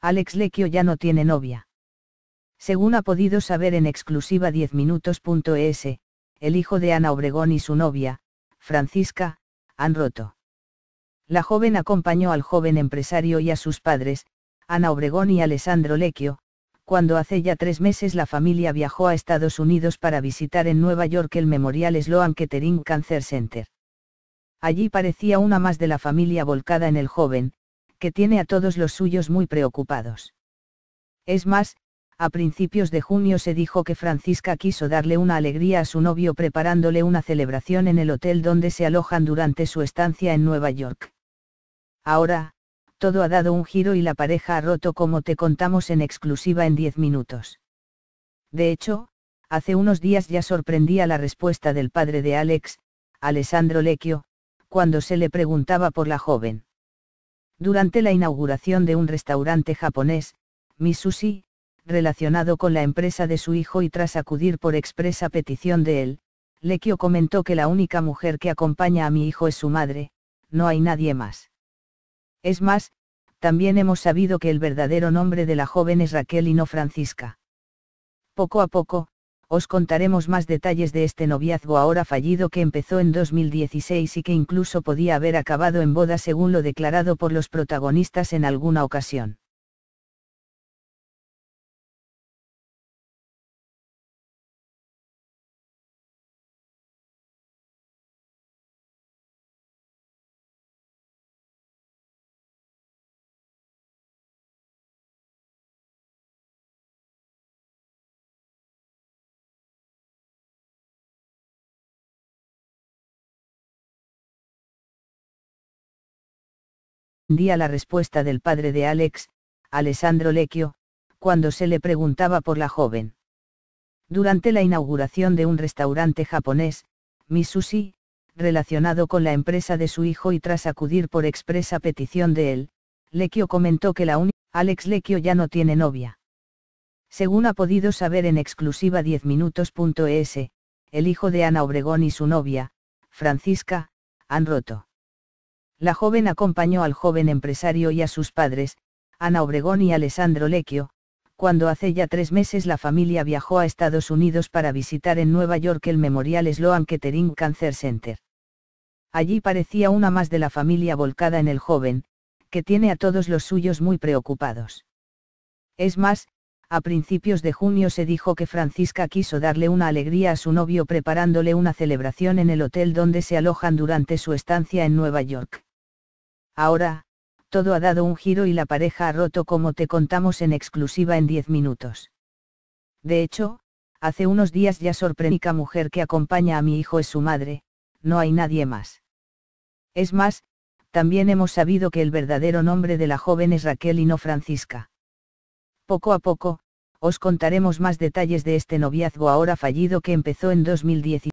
Alex Lecquio ya no tiene novia. Según ha podido saber en exclusiva 10minutos.es, el hijo de Ana Obregón y su novia, Francisca, han roto. La joven acompañó al joven empresario y a sus padres, Ana Obregón y Alessandro Lecquio, cuando hace ya 3 meses la familia viajó a Estados Unidos para visitar en Nueva York el Memorial Sloan Kettering Cancer Center. Allí parecía una más de la familia volcada en el joven, que tiene a todos los suyos muy preocupados. Es más, a principios de junio se dijo que Francisca quiso darle una alegría a su novio preparándole una celebración en el hotel donde se alojan durante su estancia en Nueva York. Ahora, todo ha dado un giro y la pareja ha roto, como te contamos en exclusiva en 10 minutos. De hecho, hace unos días ya sorprendía la respuesta del padre de Alex, Alessandro Lecquio, cuando se le preguntaba por la joven. Durante la inauguración de un restaurante japonés, Miss Sushi, relacionado con la empresa de su hijo y tras acudir por expresa petición de él, Lecquio comentó que la única mujer que acompaña a mi hijo es su madre, no hay nadie más. Es más, también hemos sabido que el verdadero nombre de la joven es Raquel y no Francisca. Poco a poco, os contaremos más detalles de este noviazgo ahora fallido que empezó en 2016 y que incluso podía haber acabado en boda según lo declarado por los protagonistas en alguna ocasión. Día la respuesta del padre de Alex, Alessandro Lecquio, cuando se le preguntaba por la joven. Durante la inauguración de un restaurante japonés, Miss Sushi, relacionado con la empresa de su hijo y tras acudir por expresa petición de él, Lecquio comentó que Alex Lecquio ya no tiene novia. Según ha podido saber en exclusiva 10minutos.es, el hijo de Ana Obregón y su novia, Francisca, han roto. La joven acompañó al joven empresario y a sus padres, Ana Obregón y Alessandro Lecquio, cuando hace ya 3 meses la familia viajó a Estados Unidos para visitar en Nueva York el Memorial Sloan Kettering Cancer Center. Allí parecía una más de la familia volcada en el joven, que tiene a todos los suyos muy preocupados. Es más, a principios de junio se dijo que Francisca quiso darle una alegría a su novio preparándole una celebración en el hotel donde se alojan durante su estancia en Nueva York. Ahora, todo ha dado un giro y la pareja ha roto, como te contamos en exclusiva en 10 minutos. De hecho, hace unos días ya sorprendí: la única mujer que acompaña a mi hijo es su madre, no hay nadie más. Es más, también hemos sabido que el verdadero nombre de la joven es Raquel y no Francisca. Poco a poco, os contaremos más detalles de este noviazgo ahora fallido que empezó en 2017.